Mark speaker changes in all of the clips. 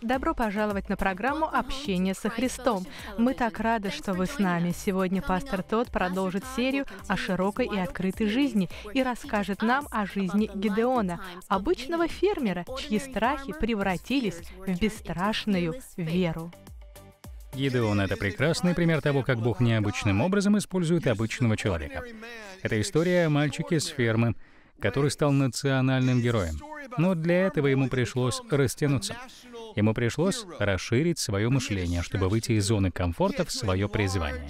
Speaker 1: Добро пожаловать на программу «Общение со Христом». Мы так рады, что вы с нами. Сегодня пастор Тодд продолжит серию о широкой и открытой жизни и расскажет нам о жизни Гидеона, обычного фермера, чьи страхи превратились в бесстрашную веру.
Speaker 2: Гидеон — это прекрасный пример того, как Бог необычным образом использует обычного человека. Это история о мальчике с фермы, который стал национальным героем. Но для этого ему пришлось растянуться. Ему пришлось расширить свое мышление, чтобы выйти из зоны комфорта в свое призвание.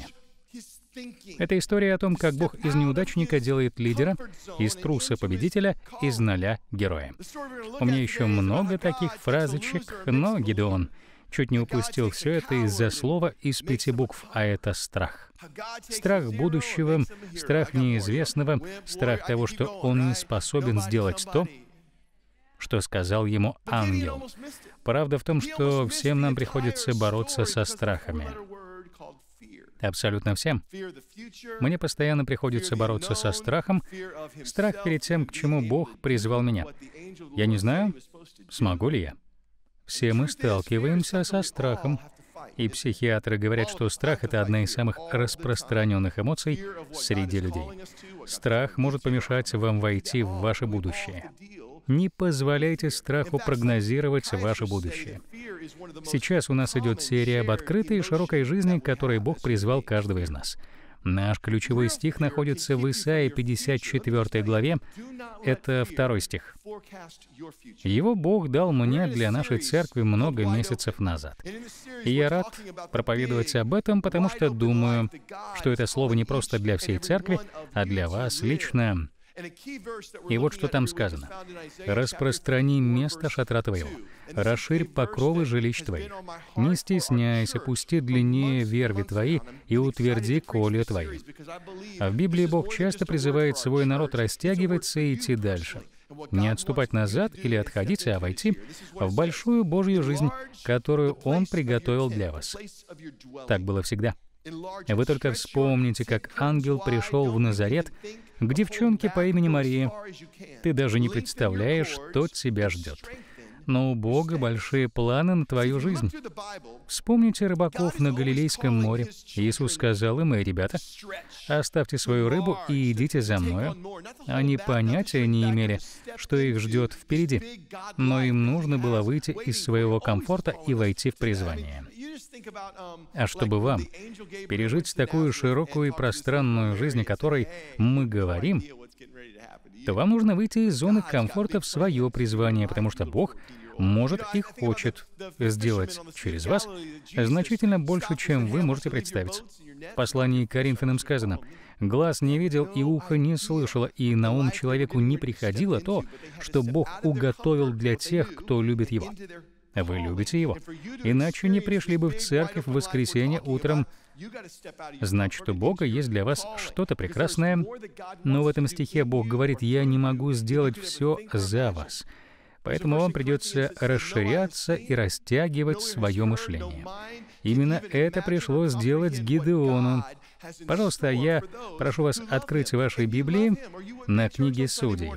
Speaker 2: Это история о том, как Бог из неудачника делает лидера, из труса победителя, из ноля героя. У меня еще много таких фразочек, но Гидеон чуть не упустил все это из-за слова из 5 букв, а это страх. Страх будущего, страх неизвестного, страх того, что он не способен сделать то, что сказал ему ангел. Правда в том, что всем нам приходится бороться со страхами. Абсолютно всем. Мне постоянно приходится бороться со страхом, страх перед тем, к чему Бог призвал меня. Я не знаю, смогу ли я. Все мы сталкиваемся со страхом, и психиатры говорят, что страх — это одна из самых распространенных эмоций среди людей. Страх может помешать вам войти в ваше будущее. Не позволяйте страху прогнозировать ваше будущее. Сейчас у нас идет серия об открытой и широкой жизни, к которой Бог призвал каждого из нас. Наш ключевой стих находится в Исаии 54 главе. Это 2 стих. Его Бог дал мне для нашей церкви много месяцев назад. И я рад проповедовать об этом, потому что думаю, что это слово не просто для всей церкви, а для вас лично. И вот что там сказано. «Распространи место шатра твоего, расширь покровы жилищ твоих, не стесняйся, пусти длиннее верви твои и утверди колья твои». А в Библии Бог часто призывает свой народ растягиваться и идти дальше. Не отступать назад или отходить, а войти в большую Божью жизнь, которую Он приготовил для вас. Так было всегда. Вы только вспомните, как ангел пришел в Назарет к девчонке по имени Мария. Ты даже не представляешь, что тебя ждет. Но у Бога большие планы на твою жизнь. Вспомните рыбаков на Галилейском море. Иисус сказал им: «Эй, ребята, оставьте свою рыбу и идите за мною». Они понятия не имели, что их ждет впереди, но им нужно было выйти из своего комфорта и войти в призвание. А чтобы вам пережить такую широкую и пространную жизнь, о которой мы говорим, то вам нужно выйти из зоны комфорта в свое призвание, потому что Бог может и хочет сделать через вас значительно больше, чем вы можете представить. В послании к Коринфянам сказано: «Глаз не видел и ухо не слышало, и на ум человеку не приходило то, что Бог уготовил для тех, кто любит Его». Вы любите Его, иначе не пришли бы в церковь в воскресенье утром. Значит, у Бога есть для вас что-то прекрасное, но в этом стихе Бог говорит: «Я не могу сделать все за вас». Поэтому вам придется расширяться и растягивать свое мышление. Именно это пришлось сделать Гидеону. Пожалуйста, я прошу вас открыть ваши Библии на книге Судей.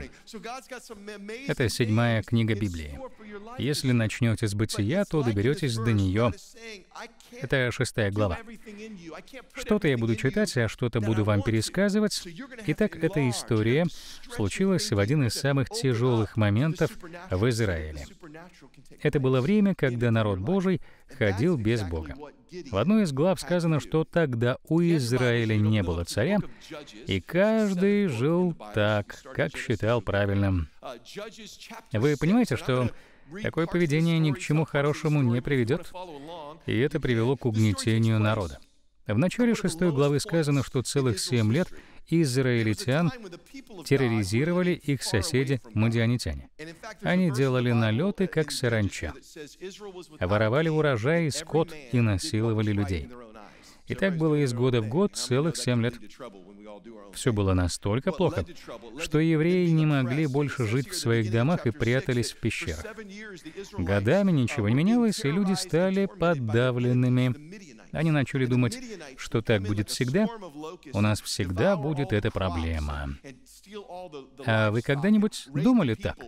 Speaker 2: Это 7-я книга Библии. Если начнете с Бытия, то доберетесь до нее. Это 6-я глава. Что-то я буду читать, а что-то буду вам пересказывать. Итак, эта история случилась в один из самых тяжелых моментов в Израиле. Это было время, когда народ Божий ходил без Бога. В одной из глав сказано, что тогда у Израиля не было царя, и каждый жил так, как считал правильным. Вы понимаете, что такое поведение ни к чему хорошему не приведет, и это привело к угнетению народа. В начале 6 главы сказано, что целых 7 лет израильтян терроризировали их соседи мадианитяне. Они делали налеты, как саранча, воровали урожай и скот и насиловали людей. И так было из года в год целых 7 лет. Все было настолько плохо, что евреи не могли больше жить в своих домах и прятались в пещерах. Годами ничего не менялось, и люди стали подавленными. Они начали думать, что так будет всегда. У нас всегда будет эта проблема. А вы когда-нибудь думали так?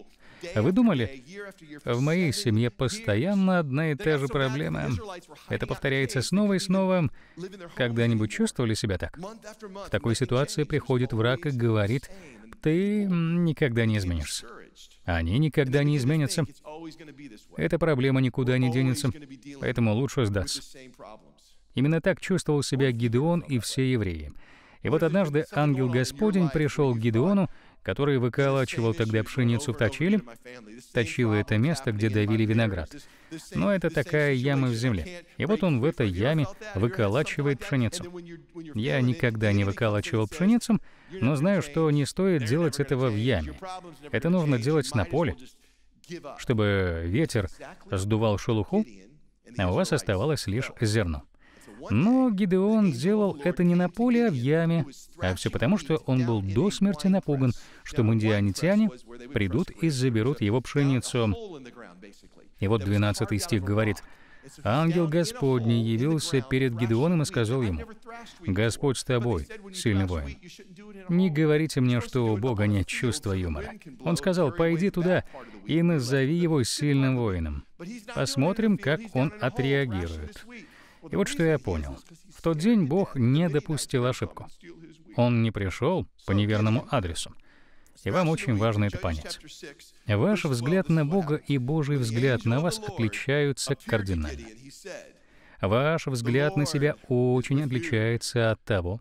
Speaker 2: Вы думали, в моей семье постоянно одна и та же проблема. Это повторяется снова и снова. Когда-нибудь чувствовали себя так? В такой ситуации приходит враг и говорит: ты никогда не изменишься. Они никогда не изменятся. Эта проблема никуда не денется, поэтому лучше сдаться. Именно так чувствовал себя Гидеон и все евреи. И вот однажды ангел Господень пришел к Гидеону, который выколачивал тогда пшеницу в точиле. Точило — это место, где давили виноград. Но это такая яма в земле. И вот он в этой яме выколачивает пшеницу. Я никогда не выколачивал пшеницу, но знаю, что не стоит делать этого в яме. Это нужно делать на поле, чтобы ветер сдувал шелуху, а у вас оставалось лишь зерно. Но Гидеон делал это не на поле, а в яме, а все потому, что он был до смерти напуган, что мадианитяне придут и заберут его пшеницу. И вот 12 стих говорит: «Ангел Господний явился перед Гидеоном и сказал ему: Господь с тобой, сильный воин. Не говорите мне, что у Бога нет чувства юмора». Он сказал: «Пойди туда и назови его сильным воином. Посмотрим, как он отреагирует». И вот что я понял. В тот день Бог не допустил ошибку. Он не пришел по неверному адресу. И вам очень важно это понять. Ваш взгляд на Бога и Божий взгляд на вас отличаются кардинально. Ваш взгляд на себя очень отличается от того,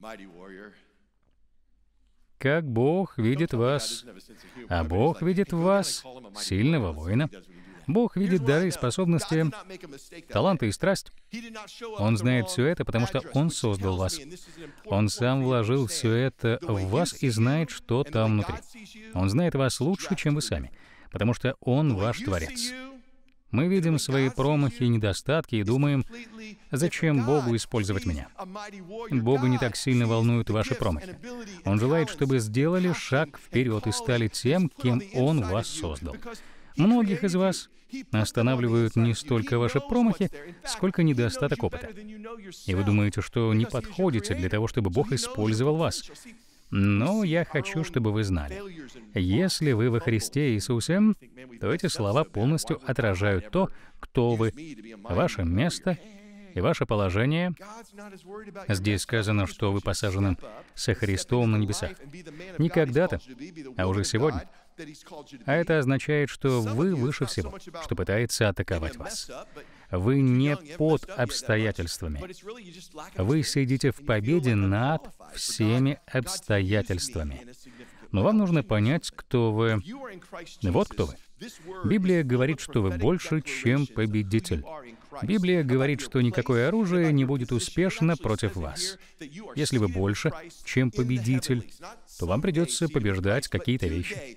Speaker 2: как Бог видит вас. А Бог видит в вас сильного воина. Бог видит дары и способности, таланты и страсть. Он знает все это, потому что Он создал вас. Он сам вложил все это в вас и знает, что там внутри. Он знает вас лучше, чем вы сами, потому что Он ваш Творец. Мы видим свои промахи и недостатки и думаем: зачем Богу использовать меня? Бога не так сильно волнуют ваши промахи. Он желает, чтобы сделали шаг вперед и стали тем, кем Он вас создал. Многих из вас останавливают не столько ваши промахи, сколько недостаток опыта. И вы думаете, что не подходите для того, чтобы Бог использовал вас. Но я хочу, чтобы вы знали, если вы во Христе Иисусе, то эти слова полностью отражают то, кто вы, ваше место и ваше положение. Здесь сказано, что вы посажены со Христом на небесах. Не когда-то, а уже сегодня. А это означает, что вы выше всего, что пытается атаковать вас. Вы не под обстоятельствами. Вы сидите в победе над всеми обстоятельствами. Но вам нужно понять, кто вы. Вот кто вы. Библия говорит, что вы больше, чем победитель. Библия говорит, что никакое оружие не будет успешно против вас. Если вы больше, чем победитель, то вам придется побеждать какие-то вещи.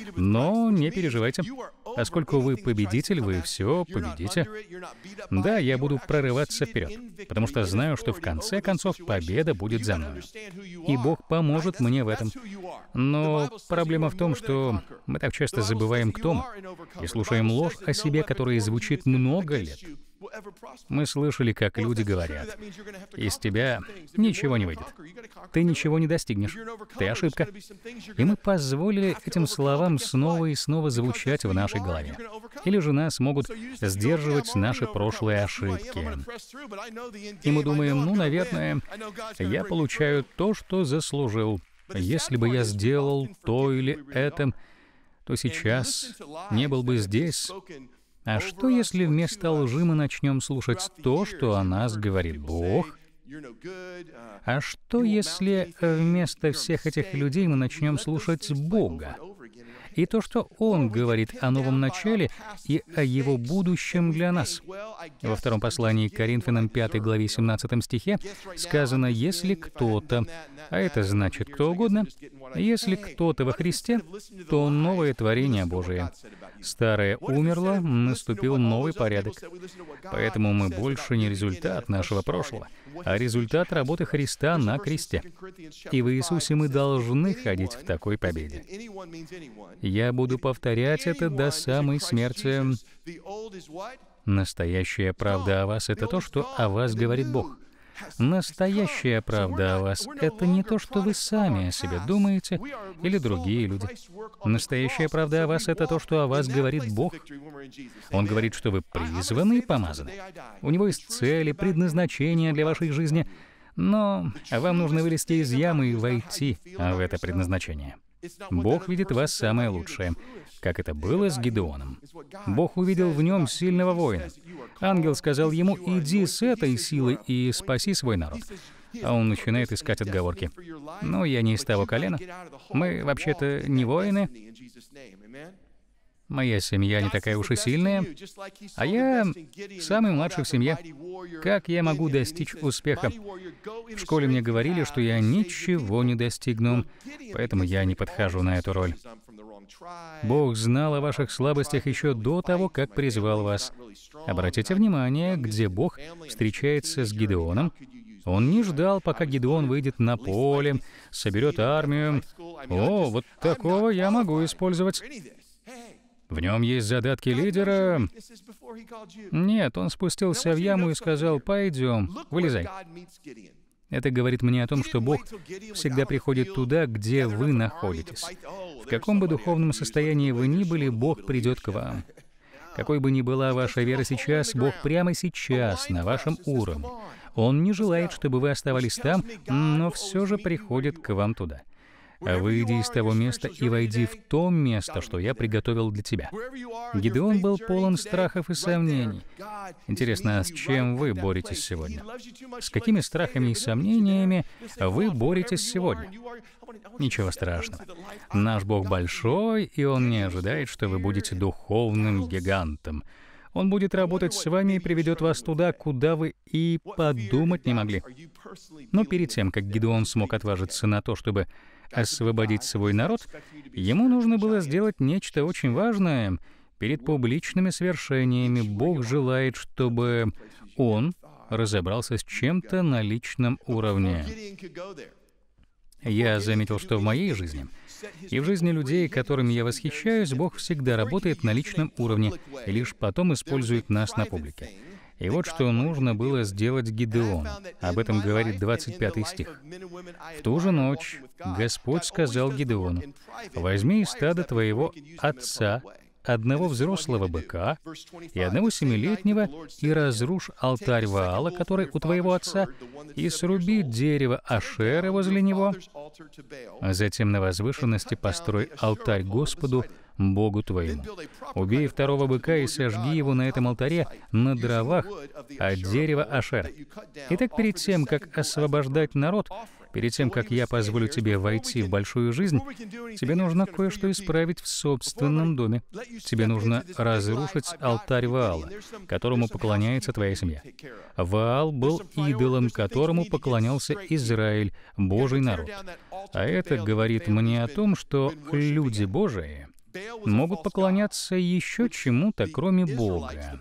Speaker 2: Но не переживайте. Поскольку вы победитель, вы все победите. Да, я буду прорываться вперед, потому что знаю, что в конце концов победа будет за мной. И Бог поможет мне в этом. Но проблема в том, что мы так часто забываем, кто мы, и слушаем ложь о себе, которая звучит много лет. Мы слышали, как люди говорят: из тебя ничего не выйдет. Ты ничего не достигнешь. Ты ошибка. И мы позволили этим словам снова и снова звучать в нашей голове. Или же нас могут сдерживать наши прошлые ошибки. И мы думаем: ну, наверное, я получаю то, что заслужил. Если бы я сделал то или это, то сейчас не был бы здесь. А что, если вместо лжи мы начнем слушать то, что о нас говорит Бог? А что, если вместо всех этих людей мы начнем слушать Бога? И то, что Он говорит о новом начале и о Его будущем для нас. Во втором послании к Коринфянам 5 главе 17 стихе сказано: «Если кто-то», а это значит кто угодно, «если кто-то во Христе, то новое творение Божие. Старое умерло, наступил новый порядок». Поэтому мы больше не результат нашего прошлого, а результат работы Христа на кресте. И в Иисусе мы должны ходить в такой победе. Я буду повторять это до самой смерти. Настоящая правда о вас — это то, что о вас говорит Бог. Настоящая правда о вас — это не то, что вы сами о себе думаете или другие люди. Настоящая правда о вас — это то, что о вас говорит Бог. Он говорит, что вы призваны и помазаны. У Него есть цели, предназначения для вашей жизни, но вам нужно вылезти из ямы и войти в это предназначение. Бог видит в вас самое лучшее, как это было с Гидеоном. Бог увидел в нем сильного воина. Ангел сказал ему: «Иди с этой силой и спаси свой народ». А он начинает искать отговорки. «Ну, я не из того колена. Мы вообще-то не воины. Моя семья не такая уж и сильная, а я самый младший в семье. Как я могу достичь успеха? В школе мне говорили, что я ничего не достигну, поэтому я не подхожу на эту роль». Бог знал о ваших слабостях еще до того, как призвал вас. Обратите внимание, где Бог встречается с Гидеоном. Он не ждал, пока Гидеон выйдет на поле, соберет армию. «О, вот такого я могу использовать. В нем есть задатки лидера». Нет, он спустился в яму и сказал: «Пойдем, вылезай». Это говорит мне о том, что Бог всегда приходит туда, где вы находитесь. В каком бы духовном состоянии вы ни были, Бог придет к вам. Какой бы ни была ваша вера сейчас, Бог прямо сейчас на вашем уровне. Он не желает, чтобы вы оставались там, но все же приходит к вам туда. «Выйди из того места и войди в то место, что я приготовил для тебя». Гидеон был полон страхов и сомнений. Интересно, с чем вы боретесь сегодня? С какими страхами и сомнениями вы боретесь сегодня? Ничего страшного. Наш Бог большой, и Он не ожидает, что вы будете духовным гигантом. Он будет работать с вами и приведет вас туда, куда вы и подумать не могли. Но перед тем, как Гидеон смог отважиться на то, чтобы освободить свой народ, ему нужно было сделать нечто очень важное. Перед публичными свершениями Бог желает, чтобы он разобрался с чем-то на личном уровне. Я заметил, что в моей жизни и в жизни людей, которыми я восхищаюсь, Бог всегда работает на личном уровне и лишь потом использует нас на публике. И вот что нужно было сделать Гидеону. Об этом говорит 25 стих. «В ту же ночь Господь сказал Гидеону: возьми из стада твоего отца одного взрослого быка и одного семилетнего, и разрушь алтарь Ваала, который у твоего отца, и сруби дерево Ашера возле него, а затем на возвышенности построй алтарь Господу, Богу твоему. Убей второго быка и сожги его на этом алтаре на дровах от дерева Ашера». Итак, перед тем, как освобождать народ, перед тем, как я позволю тебе войти в большую жизнь, тебе нужно кое-что исправить в собственном доме. Тебе нужно разрушить алтарь Ваала, которому поклоняется твоя семья. Ваал был идолом, которому поклонялся Израиль, Божий народ. А это говорит мне о том, что люди Божии могут поклоняться еще чему-то, кроме Бога.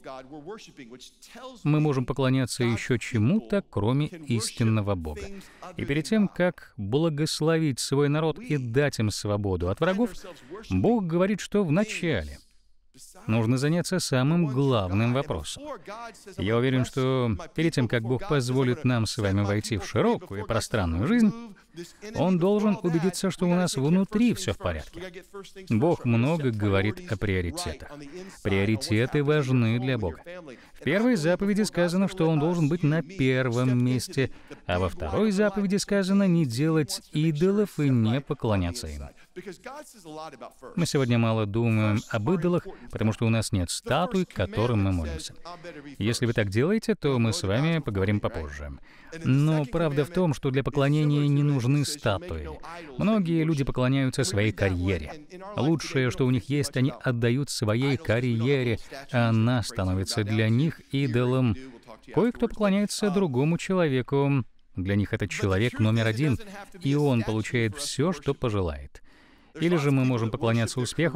Speaker 2: Мы можем поклоняться еще чему-то, кроме истинного Бога. И перед тем, как благословить свой народ и дать им свободу от врагов, Бог говорит, что вначале нужно заняться самым главным вопросом. Я уверен, что перед тем, как Бог позволит нам с вами войти в широкую и пространную жизнь, Он должен убедиться, что у нас внутри все в порядке. Бог много говорит о приоритетах. Приоритеты важны для Бога. В первой заповеди сказано, что Он должен быть на первом месте, а во второй заповеди сказано не делать идолов и не поклоняться им. Мы сегодня мало думаем об идолах, потому что у нас нет статуй, к которым мы молимся. Если вы так делаете, то мы с вами поговорим попозже. Но правда в том, что для поклонения не нужны статуи. Многие люди поклоняются своей карьере. Лучшее, что у них есть, они отдают своей карьере, а она становится для них идолом. Кое-кто поклоняется другому человеку. Для них этот человек номер один, и он получает все, что пожелает. Или же мы можем поклоняться успеху,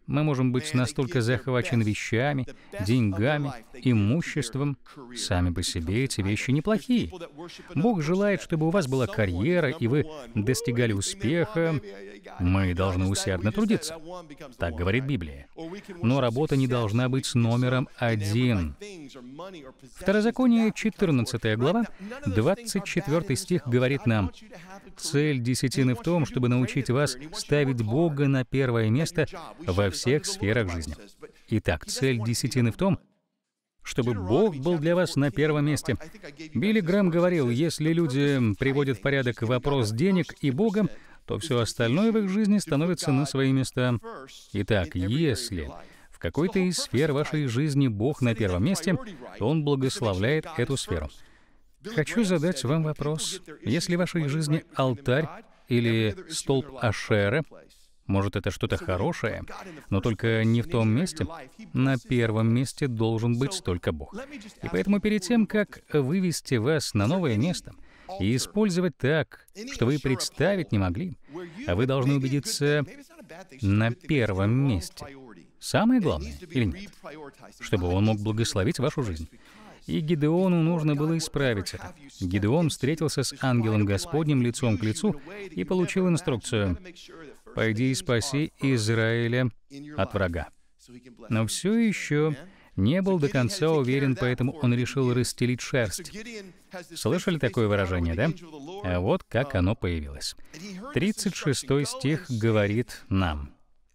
Speaker 2: Мы можем быть настолько захвачены вещами, деньгами, имуществом. Сами по себе эти вещи неплохие. Бог желает, чтобы у вас была карьера, и вы достигали успеха. Мы должны усердно трудиться. Так говорит Библия. Но работа не должна быть номером один. Второзаконие, 14 глава, 24 стих говорит нам: «Цель десятины в том, чтобы научить вас ставить Бога на первое место во всех сферах жизни». Итак, цель десятины в том, чтобы Бог был для вас на первом месте. Билли Грэм говорил, если люди приводят в порядок вопрос денег и Бога, то все остальное в их жизни становится на свои места. Итак, если в какой-то из сфер вашей жизни Бог на первом месте, то Он благословляет эту сферу. Хочу задать вам вопрос. Если в вашей жизни алтарь или столб Ашера, может, это что-то хорошее, но только не в том месте, на первом месте должен быть только Бог. И поэтому перед тем, как вывести вас на новое место и использовать так, что вы представить не могли, вы должны убедиться на первом месте. Самое главное или нет? Чтобы Он мог благословить вашу жизнь. И Гидеону нужно было исправить это. Гидеон встретился с ангелом Господним лицом к лицу и получил инструкцию: «Пойди и спаси Израиля от врага». Но все еще не был до конца уверен, поэтому он решил расстелить шерсть. Слышали такое выражение, да? А вот как оно появилось. 36 стих говорит нам: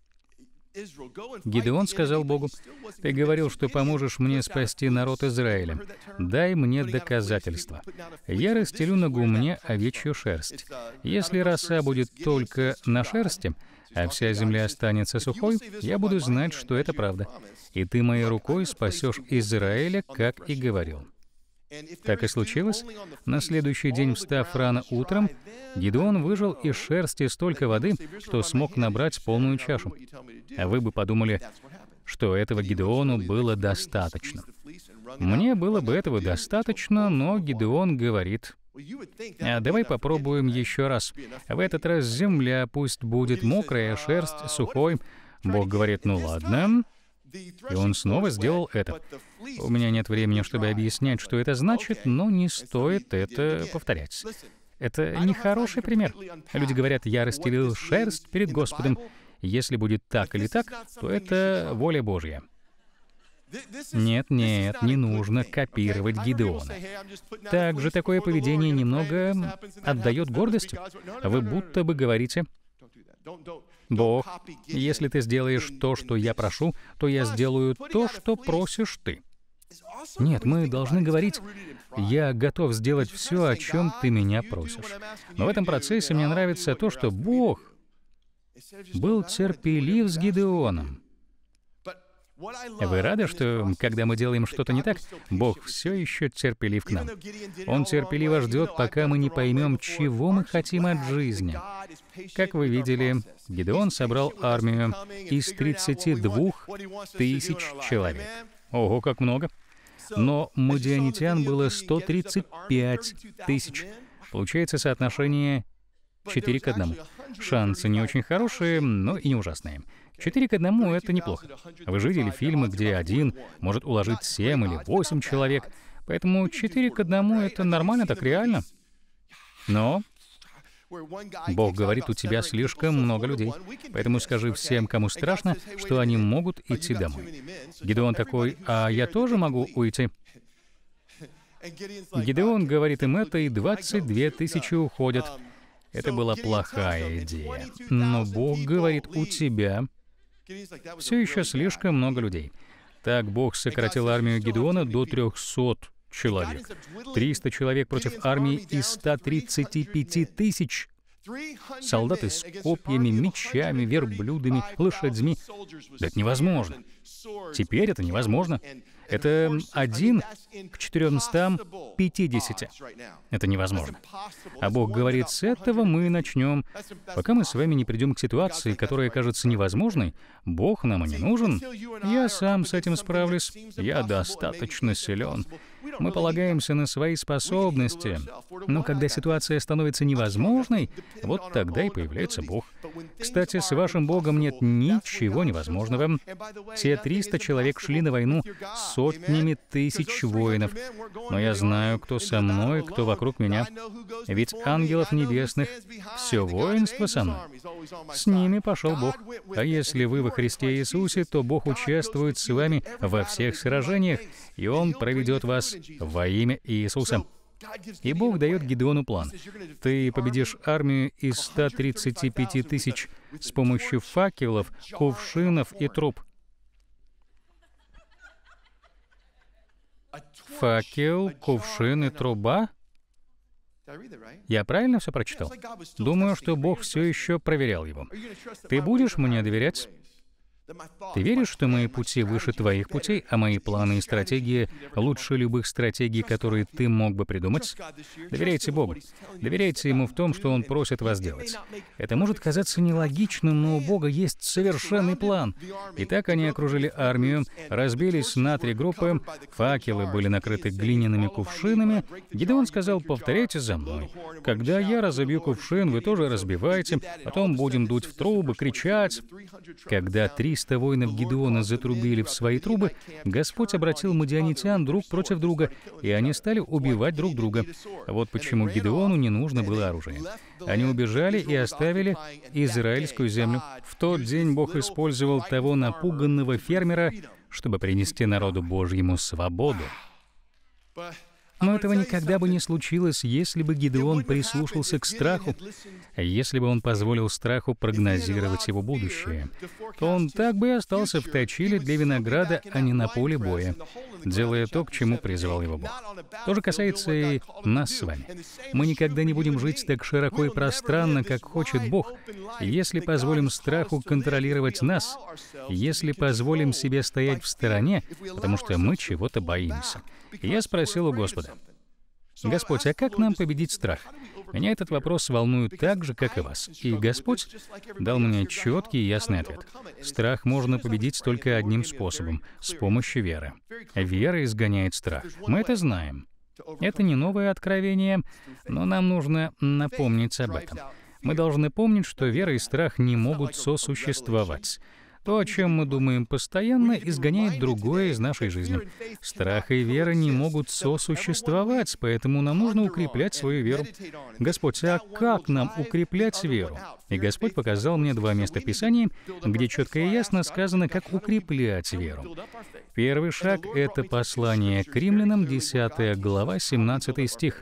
Speaker 2: Гидеон сказал Богу: «Ты говорил, что поможешь мне спасти народ Израиля. Дай мне доказательства. Я расстелю на гумне овечью шерсть. Если роса будет только на шерсти, а вся земля останется сухой, я буду знать, что это правда. И ты моей рукой спасешь Израиля, как и говорил». Так и случилось. На следующий день, встав рано утром, Гидеон выжал из шерсти столько воды, что смог набрать полную чашу. А вы бы подумали, что этого Гидеону было достаточно. Мне было бы этого достаточно, но Гидеон говорит: «А давай попробуем еще раз. В этот раз земля пусть будет мокрая, шерсть сухой». Бог говорит: «Ну ладно». И он снова сделал это. У меня нет времени, чтобы объяснять, что это значит, но не стоит это повторять. Это не хороший пример. Люди говорят: «Я расстелил шерсть перед Господом». Если будет так или так, то это воля Божья. Нет, не нужно копировать Гидеона. Также такое поведение немного отдает гордости. Вы будто бы говорите: «Бог, если ты сделаешь то, что я прошу, то я сделаю то, что просишь ты». Нет, мы должны говорить: «Я готов сделать все, о чем ты меня просишь». Но в этом процессе мне нравится то, что Бог был терпелив с Гидеоном. Вы рады, что, когда мы делаем что-то не так, Бог все еще терпелив к нам? Он терпеливо ждет, пока мы не поймем, чего мы хотим от жизни. Как вы видели, Гидеон собрал армию из 32 тысяч человек. Ого, как много! Но мадианитян было 135 тысяч. Получается соотношение 4 к 1. Шансы не очень хорошие, но и не ужасные. 4 к 1 — это неплохо. Вы же видели фильмы, где один может уложить 7 или 8 человек, поэтому 4 к 1 — это нормально, так реально. Но Бог говорит: «У тебя слишком много людей, поэтому скажи всем, кому страшно, что они могут идти домой». Гидеон такой: «А я тоже могу уйти?» Гидеон говорит им это, и 22 тысячи уходят. Это была плохая идея. Но Бог говорит: «У тебя все еще слишком много людей». Так Бог сократил армию Гидеона до 300 человек. 300 человек против армии из 135 тысяч. Солдаты с копьями, мечами, верблюдами, лошадьми. Да это невозможно. Теперь это невозможно. Это 1 к 450. Это невозможно. А Бог говорит: с этого мы начнем. Пока мы с вами не придем к ситуации, которая кажется невозможной, Бог нам и не нужен. Я сам с этим справлюсь. Я достаточно силен. Мы полагаемся на свои способности. Но когда ситуация становится невозможной, вот тогда и появляется Бог. Кстати, с вашим Богом нет ничего невозможного. Те 300 человек шли на войну с сотнями тысяч воинов. Но я знаю, кто со мной, кто вокруг меня. Ведь ангелов небесных все воинство со мной. С ними пошел Бог. А если вы во Христе Иисусе, то Бог участвует с вами во всех сражениях, и Он проведет вас во имя Иисуса. И Бог дает Гидеону план. Ты победишь армию из 135 тысяч с помощью факелов, кувшинов и труб. Факел, кувшин и труба? Я правильно все прочитал? Думаю, что Бог все еще проверял его. Ты будешь мне доверять? Ты веришь, что мои пути выше твоих путей, а мои планы и стратегии лучше любых стратегий, которые ты мог бы придумать? Доверяйте Богу. Доверяйте Ему в том, что Он просит вас делать. Это может казаться нелогичным, но у Бога есть совершенный план. Итак, они окружили армию, разбились на 3 группы, факелы были накрыты глиняными кувшинами. Гидеон сказал: «Повторяйте за мной. Когда я разобью кувшин, вы тоже разбивайте, потом будем дуть в трубы, кричать». Когда 300 воинов Гидеона затрубили в свои трубы, Господь обратил мадианитян друг против друга, и они стали убивать друг друга. Вот почему Гидеону не нужно было оружие. Они убежали и оставили израильскую землю. В тот день Бог использовал того напуганного фермера, чтобы принести народу Божьему свободу. Но этого никогда бы не случилось, если бы Гидеон прислушался к страху, если бы он позволил страху прогнозировать его будущее. То он так бы и остался в точиле для винограда, а не на поле боя, делая то, к чему призвал его Бог. То же касается и нас с вами. Мы никогда не будем жить так широко и пространно, как хочет Бог, если позволим страху контролировать нас, если позволим себе стоять в стороне, потому что мы чего-то боимся. И я спросил у Господа: «Господь, а как нам победить страх?» Меня этот вопрос волнует так же, как и вас. И Господь дал мне четкий и ясный ответ. Страх можно победить только одним способом — с помощью веры. Вера изгоняет страх. Мы это знаем. Это не новое откровение, но нам нужно напомнить об этом. Мы должны помнить, что вера и страх не могут сосуществовать. То, о чем мы думаем постоянно, изгоняет другое из нашей жизни. Страх и вера не могут сосуществовать, поэтому нам нужно укреплять свою веру. Господь, а как нам укреплять веру? И Господь показал мне 2 места Писания, где четко и ясно сказано, как укреплять веру. Первый шаг — это послание к Римлянам, 10 глава, 17 стих.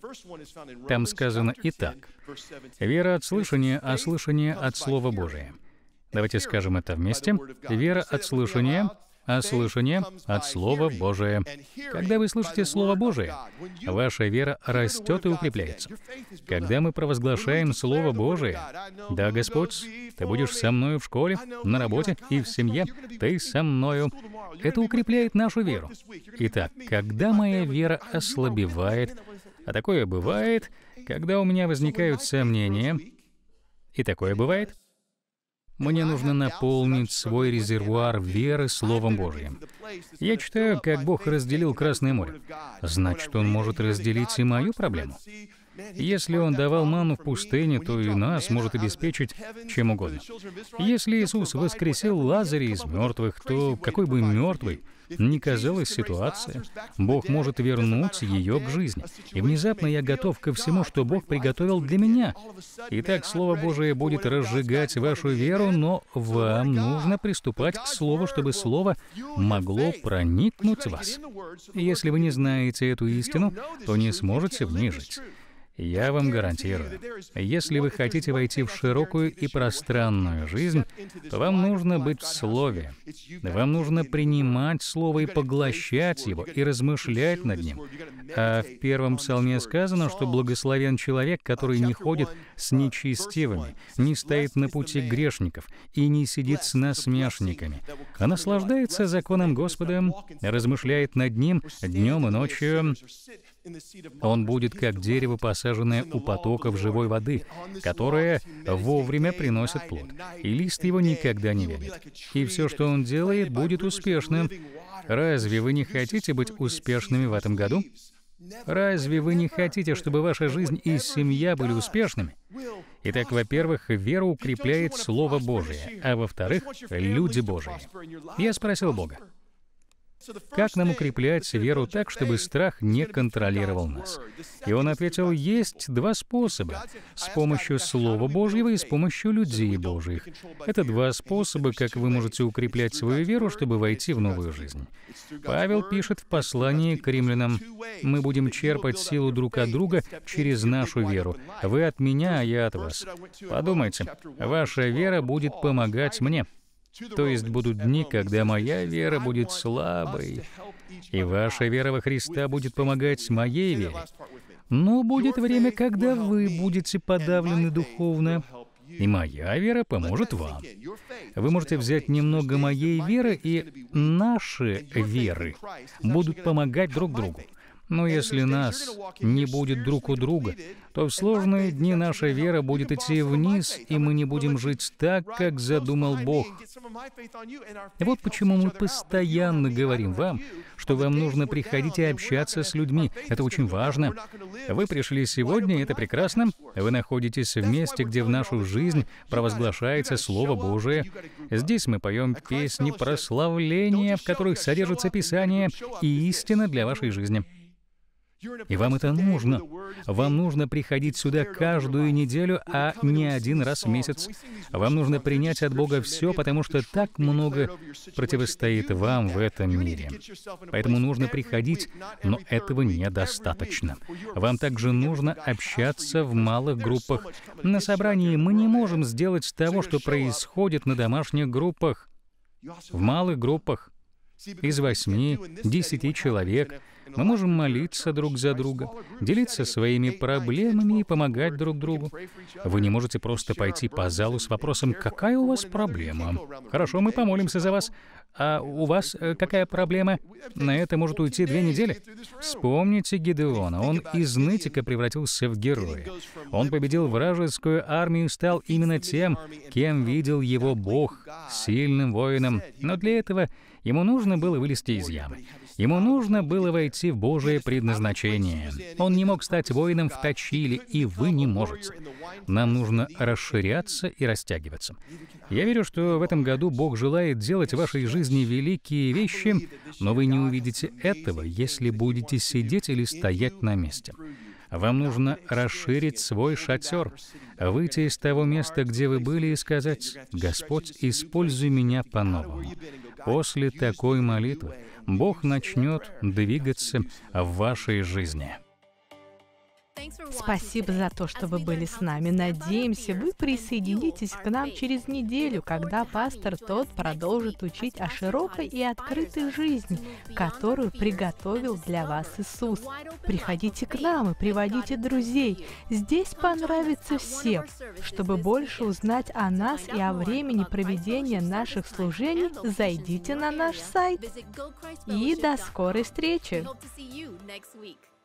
Speaker 2: Там сказано: «Итак, вера от слышания, а слышание от Слова Божия». Давайте скажем это вместе. Вера от слышания, а слышание от Слова Божия. Когда вы слышите Слово Божие, ваша вера растет и укрепляется. Когда мы провозглашаем Слово Божие: «Да, Господь, Ты будешь со мною в школе, на работе и в семье, Ты со мною», это укрепляет нашу веру. Итак, когда моя вера ослабевает, а такое бывает, когда у меня возникают сомнения, и такое бывает, мне нужно наполнить свой резервуар веры Словом Божьим. Я читаю, как Бог разделил Красное море. Значит, Он может разделить и мою проблему. Если Он давал манну в пустыне, то и нас может обеспечить чем угодно. Если Иисус воскресил Лазаря из мертвых, то какой бы мертвой ни казалась ситуация, Бог может вернуть ее к жизни. И внезапно я готов ко всему, что Бог приготовил для меня. Итак, Слово Божие будет разжигать вашу веру, но вам нужно приступать к Слову, чтобы Слово могло проникнуть в вас. Если вы не знаете эту истину, то не сможете в ней жить. Я вам гарантирую, если вы хотите войти в широкую и пространную жизнь, то вам нужно быть в Слове. Вам нужно принимать Слово и поглощать его, и размышлять над ним. А в 1 псалме сказано, что благословен человек, который не ходит с нечестивыми, не стоит на пути грешников и не сидит с насмешниками, а наслаждается законом Господа, размышляет над ним днем и ночью. Он будет как дерево, посаженное у потоков живой воды, которое вовремя приносит плод, и лист его никогда не вянет. И все, что он делает, будет успешным. Разве вы не хотите быть успешными в этом году? Разве вы не хотите, чтобы ваша жизнь и семья были успешными? Итак, во-первых, вера укрепляет Слово Божие, а во-вторых, люди Божии. Я спросил Бога, как нам укреплять веру так, чтобы страх не контролировал нас? И он ответил, есть два способа: с помощью Слова Божьего и с помощью людей Божьих. Это два способа, как вы можете укреплять свою веру, чтобы войти в новую жизнь. Павел пишет в послании к римлянам: «Мы будем черпать силу друг от друга через нашу веру. Вы от меня, а я от вас». Подумайте, ваша вера будет помогать мне. То есть будут дни, когда моя вера будет слабой, и ваша вера во Христа будет помогать моей вере. Но будет время, когда вы будете подавлены духовно, и моя вера поможет вам. Вы можете взять немного моей веры, и наши веры будут помогать друг другу. Но если нас не будет друг у друга, то в сложные дни наша вера будет идти вниз, и мы не будем жить так, как задумал Бог. И вот почему мы постоянно говорим вам, что вам нужно приходить и общаться с людьми. Это очень важно. Вы пришли сегодня, и это прекрасно. Вы находитесь в месте, где в нашу жизнь провозглашается Слово Божие. Здесь мы поем песни прославления, в которых содержится Писание и истина для вашей жизни. И вам это нужно. Вам нужно приходить сюда каждую неделю, а не один раз в месяц. Вам нужно принять от Бога все, потому что так много противостоит вам в этом мире. Поэтому нужно приходить, но этого недостаточно. Вам также нужно общаться в малых группах. На собрании мы не можем сделать того, что происходит на домашних группах. В малых группах из 8-10 человек мы можем молиться друг за друга, делиться своими проблемами и помогать друг другу. Вы не можете просто пойти по залу с вопросом: «Какая у вас проблема?» «Хорошо, мы помолимся за вас. А у вас какая проблема?» На это может уйти 2 недели. Вспомните Гидеона. Он из нытика превратился в героя. Он победил вражескую армию и стал именно тем, кем видел его Бог, сильным воином. Но для этого ему нужно было вылезти из ямы. Ему нужно было войти в Божие предназначение. Он не мог стать воином в Точиле, и вы не можете. Нам нужно расширяться и растягиваться. Я верю, что в этом году Бог желает делать в вашей жизни великие вещи, но вы не увидите этого, если будете сидеть или стоять на месте. Вам нужно расширить свой шатер, выйти из того места, где вы были, и сказать: «Господь, используй меня по-новому». После такой молитвы Бог начнет двигаться в вашей жизни.
Speaker 1: Спасибо за то, что вы были с нами. Надеемся, вы присоединитесь к нам через неделю, когда пастор Тодд продолжит учить о широкой и открытой жизни, которую приготовил для вас Иисус. Приходите к нам и приводите друзей. Здесь понравится всем. Чтобы больше узнать о нас и о времени проведения наших служений, зайдите на наш сайт. И до скорой встречи!